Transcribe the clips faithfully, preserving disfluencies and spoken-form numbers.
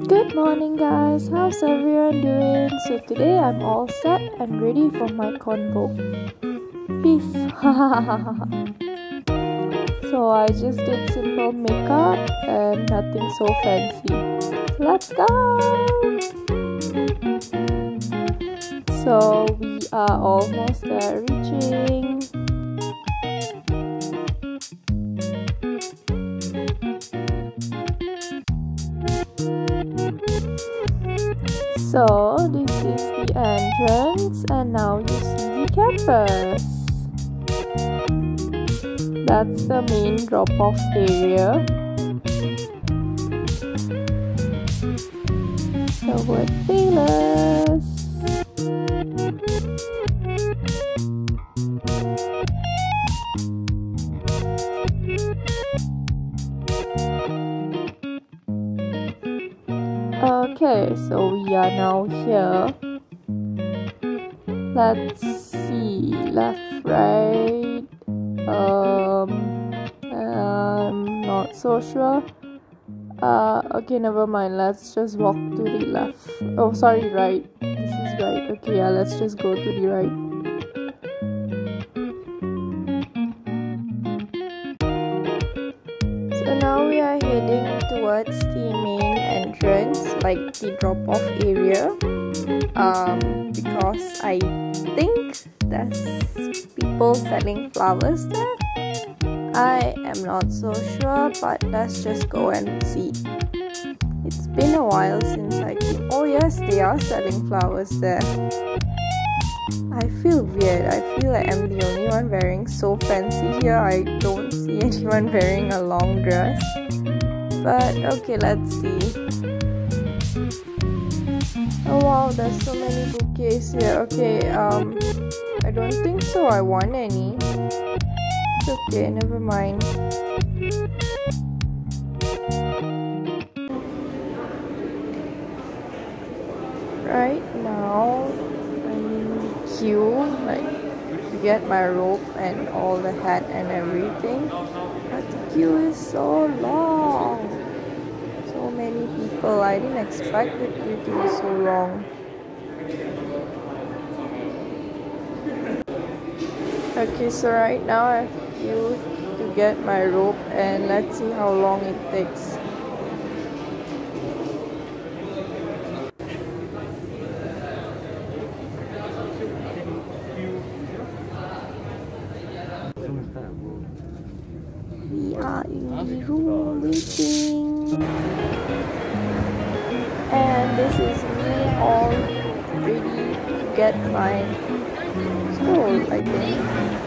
Good morning, guys. How's everyone doing? So today I'm all set and ready for my convo. Peace. So I just did simple makeup and nothing so fancy. So let's go. So we are almost there, reaching. So this is the entrance, and now you see the campus. That's the main drop-off area. Howard Taylor's. Okay, so we are now here. Let's see, left, right. Um, I'm not so sure. Uh, okay, never mind. Let's just walk to the left. Oh, sorry, right. This is right. Okay, yeah, let's just go to the right. So now we are heading towards the main entrance, like the drop-off area. Um, because I think there's people selling flowers there. I am not so sure, but let's just go and see. It's been a while since I came. Oh yes, they are selling flowers there. I feel weird. I feel like I'm the only one wearing so fancy here. I don't see anyone wearing a long dress. But okay, let's see. Oh wow, there's so many bouquets here. Okay, um, I don't think so I want any. It's okay, never mind. Right now, I'm in the queue, like, to get my robe and all the hat and everything. But the queue is so long. So many people. I didn't expect the queue to be so long. Okay, so right now I have queued to get my robe, and let's see how long it takes. We are in the room waiting, and this is me all ready to get my scroll, I think.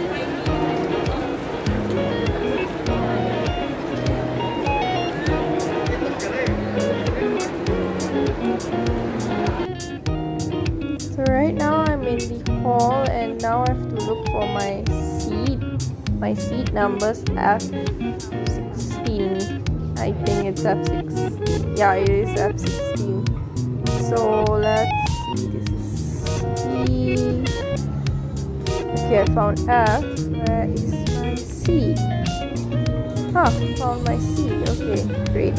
So right now I'm in the hall, and now I have to look for my seat. My seat number's F sixteen. I think it's F sixteen. Yeah, it is F sixteen. So let's see. This is C. Okay, I found F. Where is my seat? Huh, found my seat. Okay, great.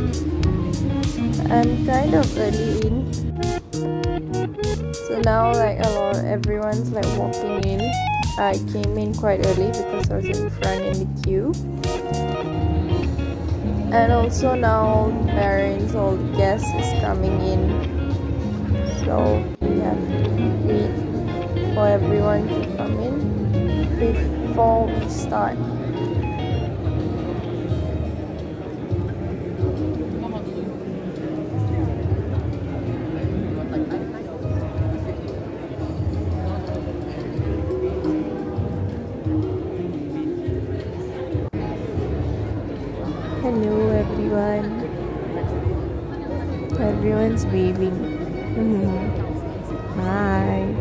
I'm kind of early in. So now, like, a lot, everyone's like walking in. I came in quite early because I was in front in the queue. And also now parents, all the guests is coming in. So we have to wait for everyone to come in before we start. Hello everyone. Everyone's waving. Mm-hmm. Hi.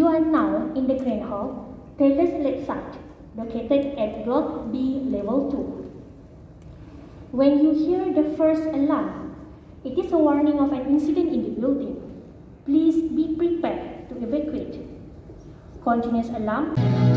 You are now in the Grand Hall, Taylor's Lakeside, located at Block B, Level two. When you hear the first alarm, it is a warning of an incident in the building. Please be prepared to evacuate. Continuous alarm.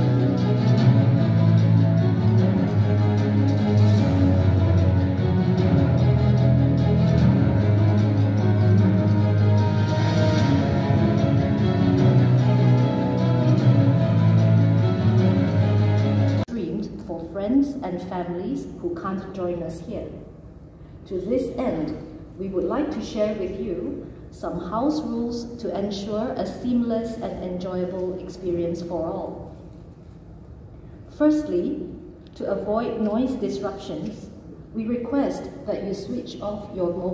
For friends and families who can't join us here. To this end, we would like to share with you some house rules to ensure a seamless and enjoyable experience for all. Firstly, to avoid noise disruptions, we request that you switch off your mobile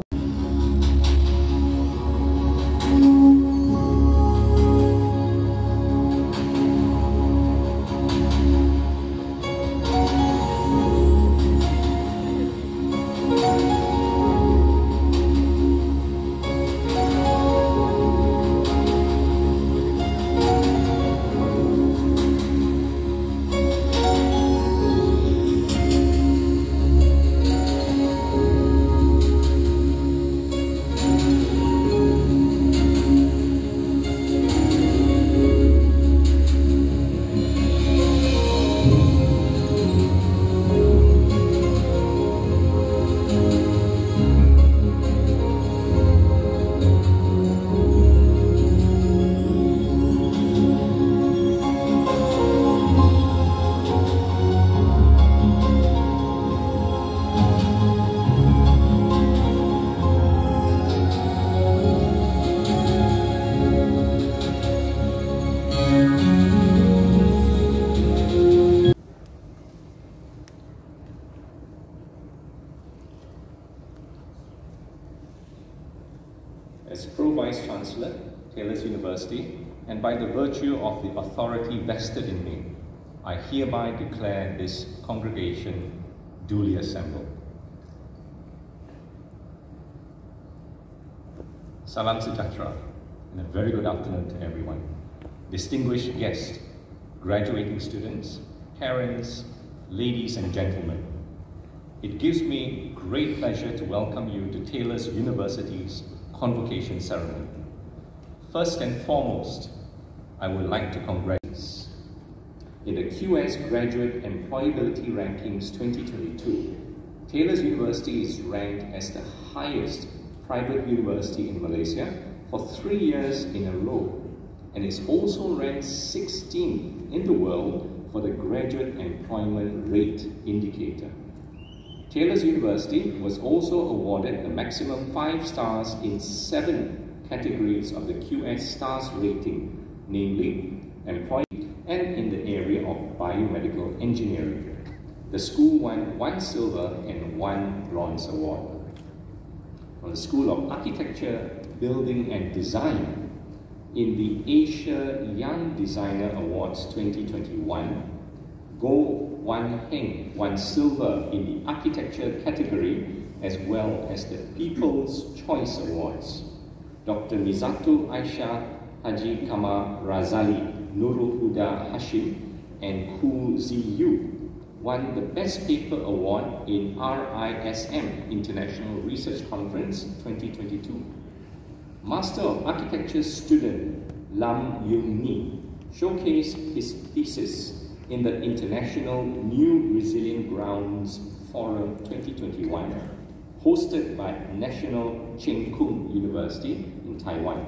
As Pro-Vice-Chancellor, Taylor's University, and by the virtue of the authority vested in me, I hereby declare this congregation duly assembled. Salam Sejahtera, and a very good afternoon to everyone. Distinguished guests, graduating students, parents, ladies and gentlemen. It gives me great pleasure to welcome you to Taylor's University's convocation ceremony. First and foremost, I would like to congratulate in the Q S Graduate Employability Rankings twenty twenty-two, Taylor's University is ranked as the highest private university in Malaysia for three years in a row, and is also ranked sixteenth in the world for the Graduate Employment Rate Indicator. Taylor's University was also awarded a maximum five stars in seven categories of the Q S Stars rating, namely employment and in the area of biomedical engineering. The school won one silver and one bronze award. From the School of Architecture, Building and Design, in the Asia Young Designer Awards twenty twenty-one, Goh Wan Heng won silver in the architecture category as well as the People's Choice Awards. Doctor Mizatul Aisyah Haji Kamar Razali Nurul Huda Hashim and Hu Ziyu won the Best Paper Award in R I S M International Research Conference twenty twenty-two. Master of Architecture student Lam Yung Ni showcased his thesis in the International New Resilient Grounds Forum twenty twenty-one, hosted by National Cheng Kung University in Taiwan.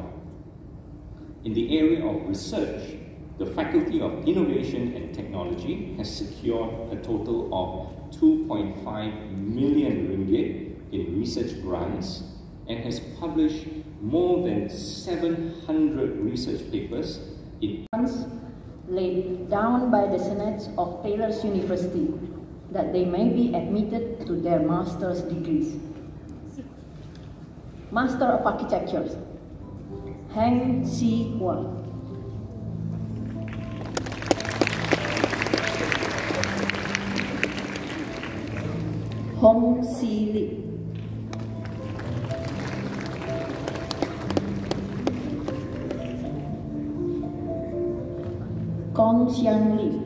In the area of research, the Faculty of Innovation and Technology has secured a total of two point five million ringgit in research grants and has published more than seven hundred research papers in laid down by the Senate of Taylor's University that they may be admitted to their master's degrees. Master of Architecture, Heng Si Hua. Hong Si Li. Kong Xiang Lim.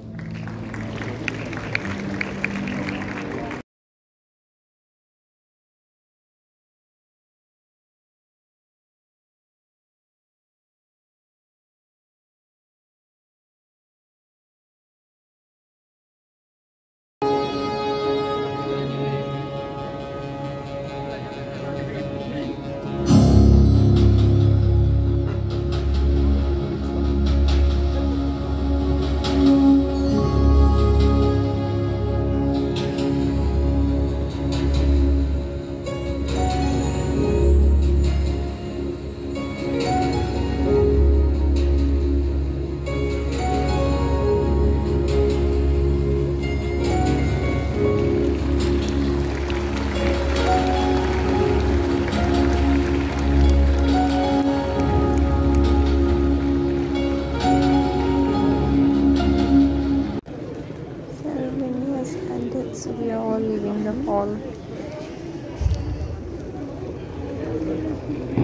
So we are all leaving the hall.